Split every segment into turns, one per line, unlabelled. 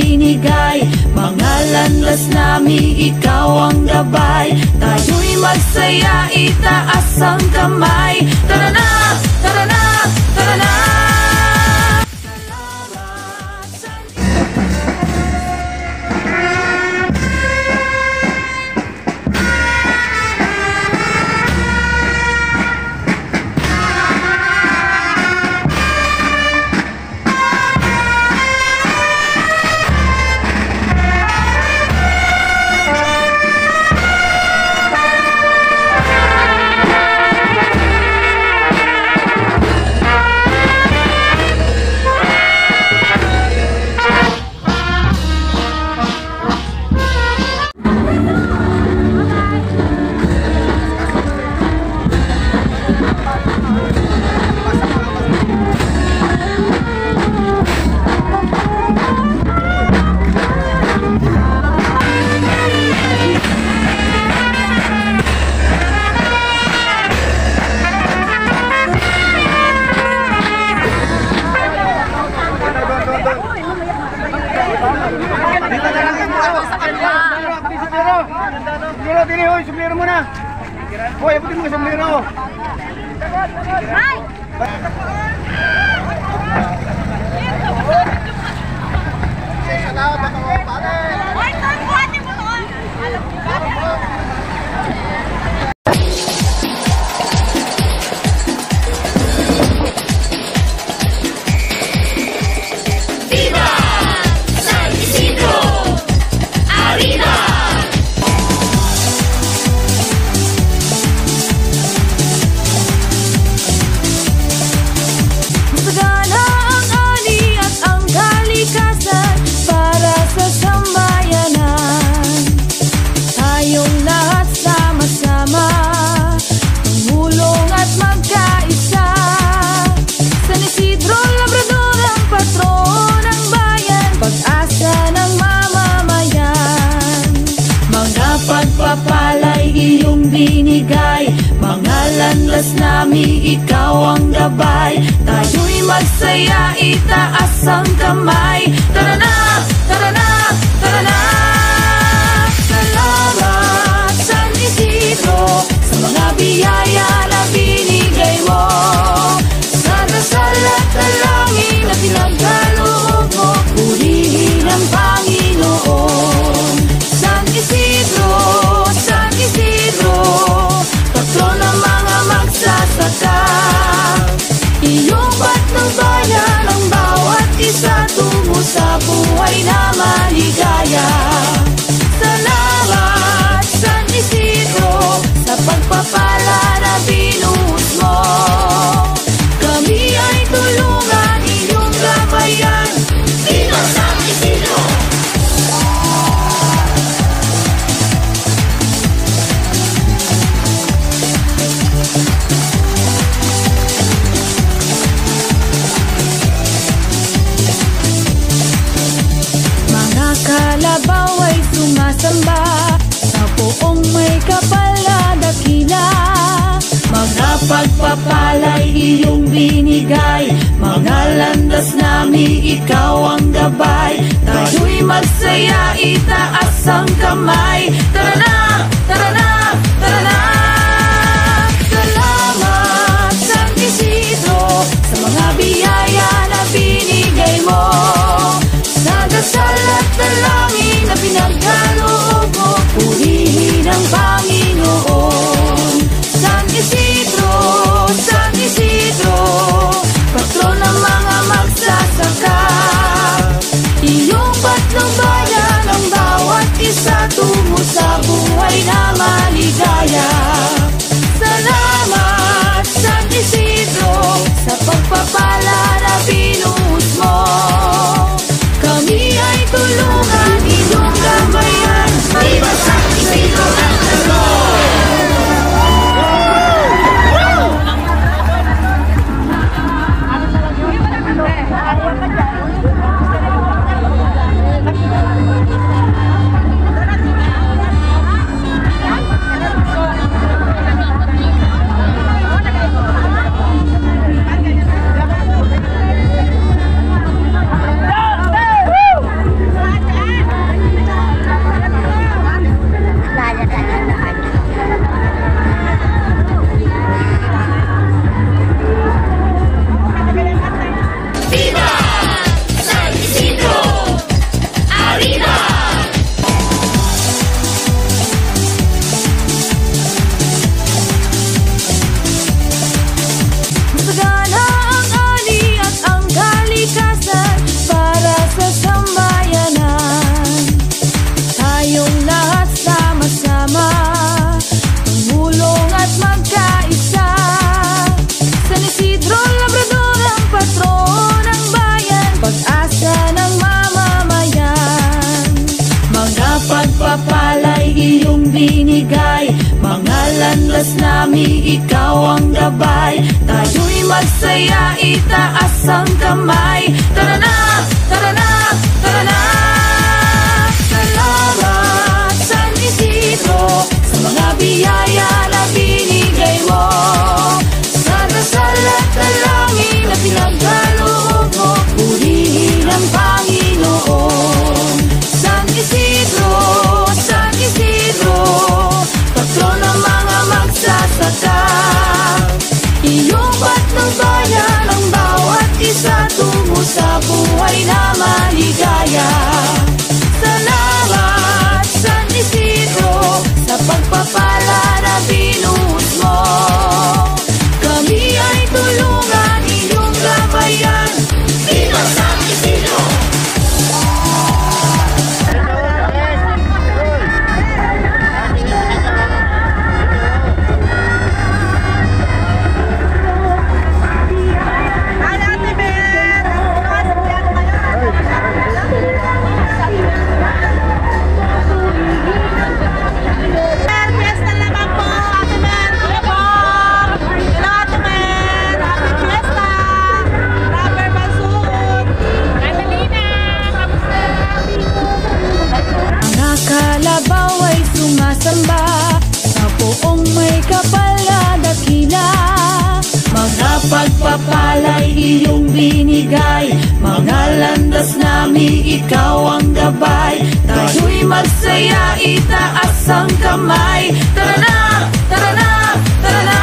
binigay. Mga landas namin, ikaw ang gabay. Tayo'y magsaya, itaas ang kamay. Tara na, tara na, tara na.
Sombrero muna. Hoy, abutin mo sombrero. Ay! Salamat ako, pare. Hoy, buhatin mo to.
Viva San Isidro! Arriba! Pagpapalay iyong binigay. Mga landas namin, ikaw ang gabay. Tayo'y magsaya, itaas ang kamay. Tara na, tara na, tara na. Salamat San Isidro sa mga biyaya na binigay mo. Sa dasal at dalangin na pinagkaloob mo, purihin ang Panginoon. San Isidro, San Isidro, patron ng mga magsasaka. Iyong batang bayan ang bawat isa, tungo sa buhay na maligaya. Salamat San Isidro sa pagpapala na binuhos mo. Kami ay tulungan iyong gabayan. Viva San Isidro! Kalabaw ay sumasamba sa poong may kapal na dakila. Mga pagpapalay iyong binigay. Mga landas namin, ikaw ang gabay. Tayo'y magsaya, itaas ang kamay. Tara na, tara na, tara na. Salamat San Isidro sa mga biyaya na binigay mo. Sa dasal at dalangin na pinagkaloob mo, purihin ang Panginoon. San Isidro, San Isidro, patron ng mga magsasaka. Iyong patnong bayan ang bawat isa, tungo sa buhay binigay. Mga landas namin, ikaw ang gabay. Tayo'y magsaya, itaas ang kamay. Tara na, tara na, tara na. Salamat San Isidro sa mga biyaya na binigay mo. Sa dasal at dalangin na pinagkaloob mo, purihin ang Panginoon. San Isidro, San Isidro, patron ng mga magsasaka. Iyong patnong bayan ang bawat isa tungo sa buhay na maligaya. Salamat San Isidro sa pagpapala na binuhos mo. Kami ay tulungan iyong gabayan. Viva San Isidro! Sumasamba sa poong may kapal na dakila. Mga pagpapala'y iyong binigay. Mga landas namin, ikaw ang gabay. Tayo'y magsaya, itaas ang kamay. Tara na, tara na, tara na.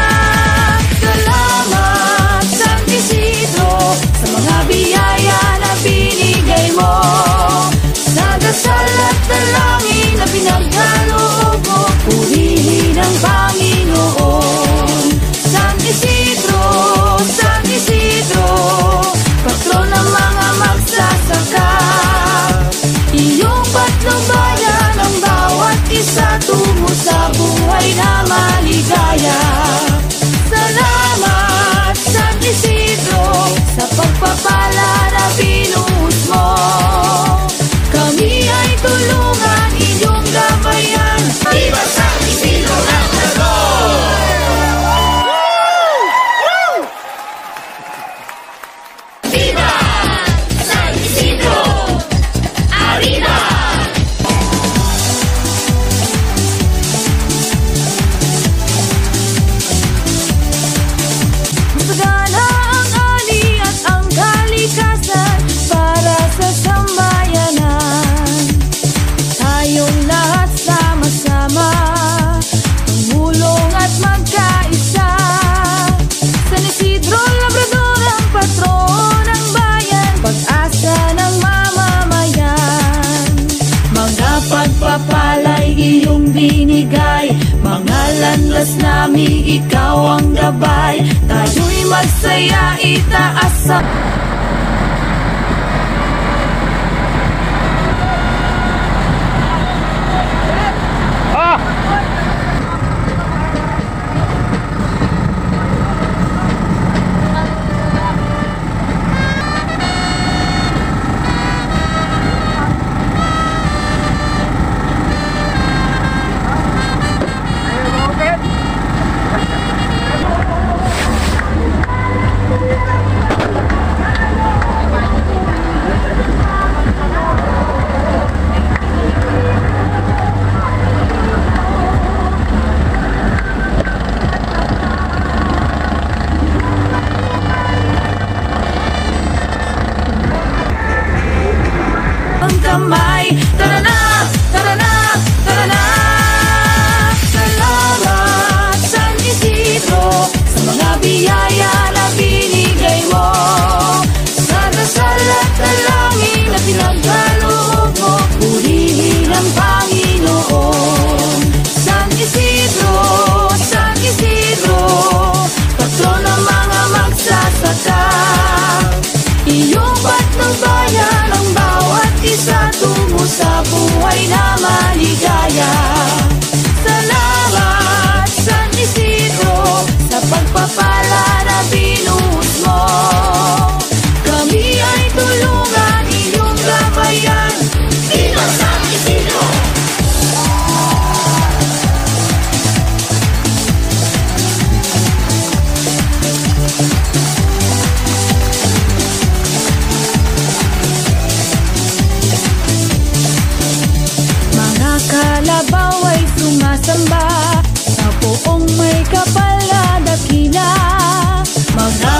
Salamat San Isidro sa mga biyaya na binigay mo. Sa dasal at dalangin na pinagkaloob mo, purihin ang Panginoon. San Isidro, San Isidro, patron ng mga magsasaka. Iyong patnong bayan ang bawat isa tungo sa buhay na maligaya. Salamat San Isidro sa pagpapala na binuhos mo. Kami ay tulungan inyong gabayan. Viva San Isidro ng Lagos! Viva San Isidro! Arriba! Masagana ang ani at ang kalikasan para sa sambayanan. Tayong lahat sama-sama, tumulong at magkaisa. San Isidro Labrador ang patron ng bayan, pag-asa ng mamamayan. Mga pagpapala'y iyong binigay. Mga landas namin, ikaw ang gabay. Tayo'y magsaya, itaas ang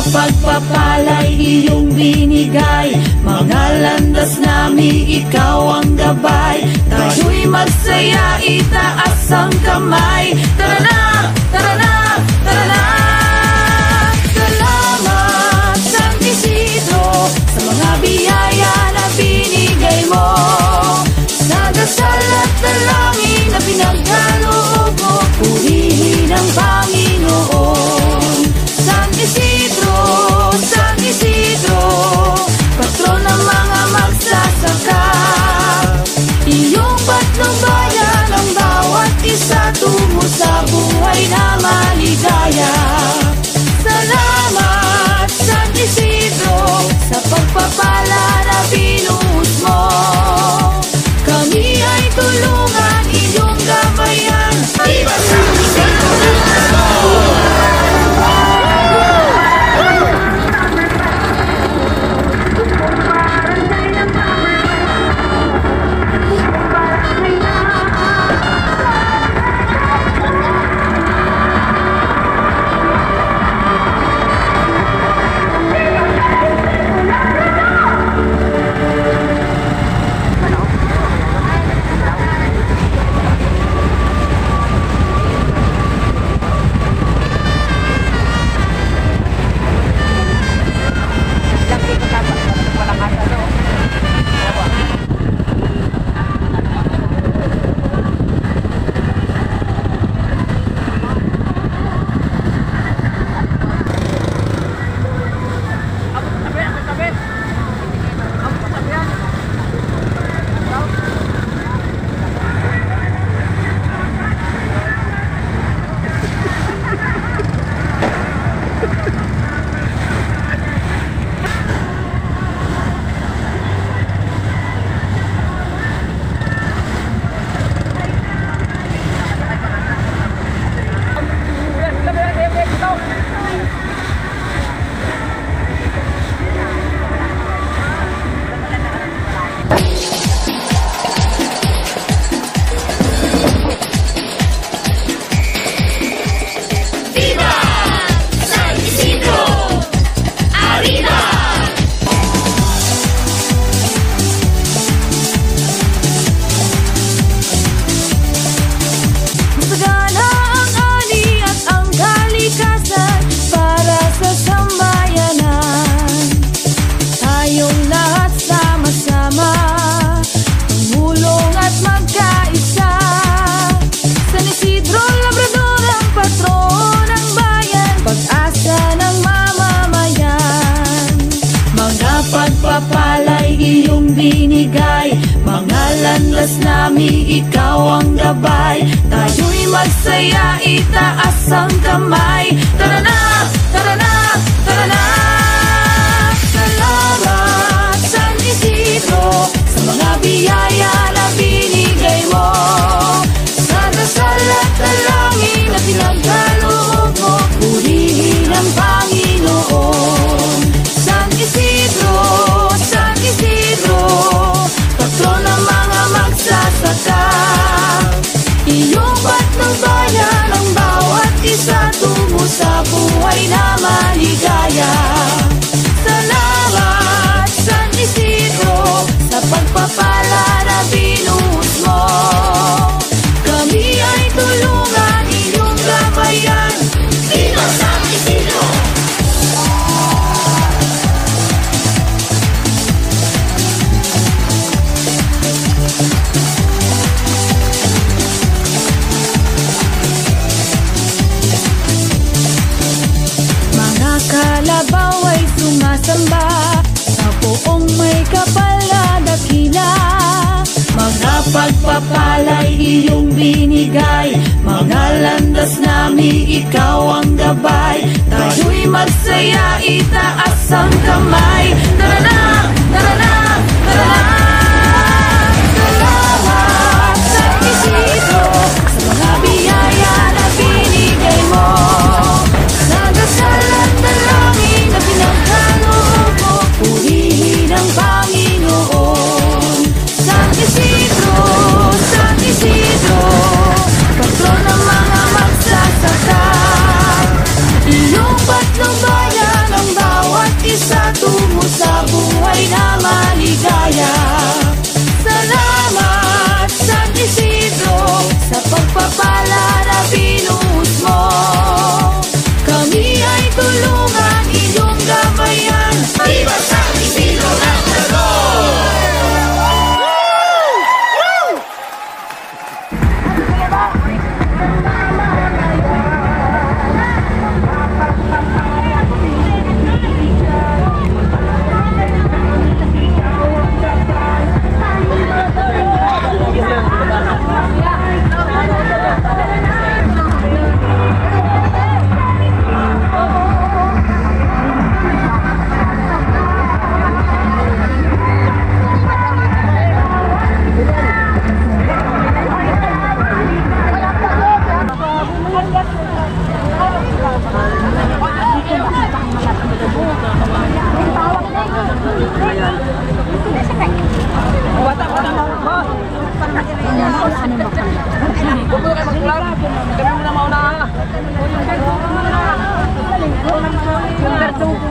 pagpapala'y iyong binigay. Mga landas namin, ikaw ang gabay. Tayo'y magsaya, itaas ang kamay. Tara na, tara na, tara na. Salamat San Isidro sa mga biyaya na binigay mo, sa dasal at dalangin na pinagkaloob mo. Purihin ang Panginoon. San Isidro, San Isidro, patron ng mga magsasaka. Iyong patnong bayan ang bawat isa tungo sa buhay na maligaya. Salamat San Isidro sa pagpapala na binuhos mo. Kami ay tulungan iyong gabayan. Viva San Isidro! landas namin, ikaw ang gabay. Tayo'y magsaya, itaas ang kamay. Tara na, tara na, tara na. Salamat San Isidro sa mga biyaya na binigay mo, sa dasal at dalangin na pinagkaloob mo. Purihin ang Panginoon. San Isidro, San Isidro, patron ng mga magsasaka. Iyong batang bayan ang bawat isa tungo sa buhay na maligaya. Salamat San Isidro sa pagpapala na binuhos mo. Kami ay tulungan iyong gabayan. Viva San Isidro! Mga kalabaw ay sumasamba sa poong may kapal na dakila. Mga pagpapala'y iyong binigay, mga landas namin, ikaw ang gabay. Tayo'y magsaya, itaas ang kamay. Tara na, tara na, tara na. Salamat San Isidro sa mga biyaya na binigay mo, sa dasal at dalangin na pinagkaloob mo. Purihin ang Panginoon. San Isidro, San Isidro, patron ng mga magsasaka. Iyong batlong bayan ang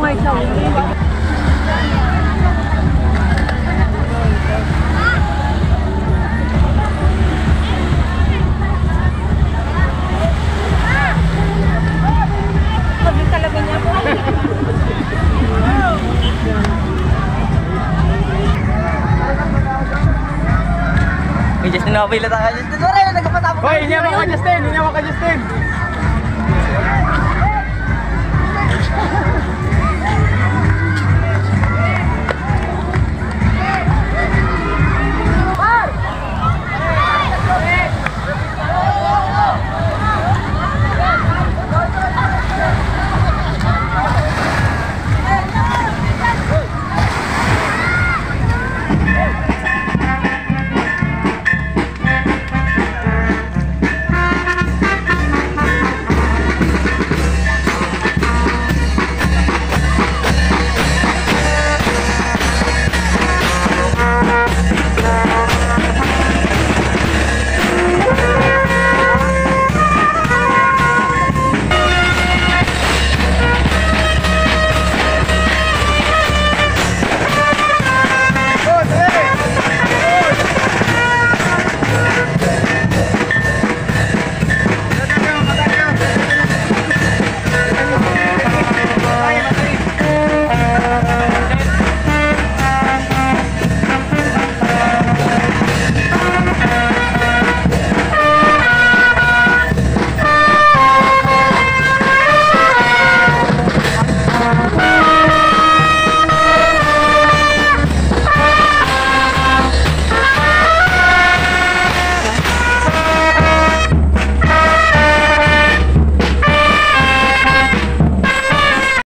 may sawi. Talaga niya po.
May Justin na pila tayo. Justin, wala, nagpatapos.
Hoy, hindi ako ka Justin, hindi ako ka Justin.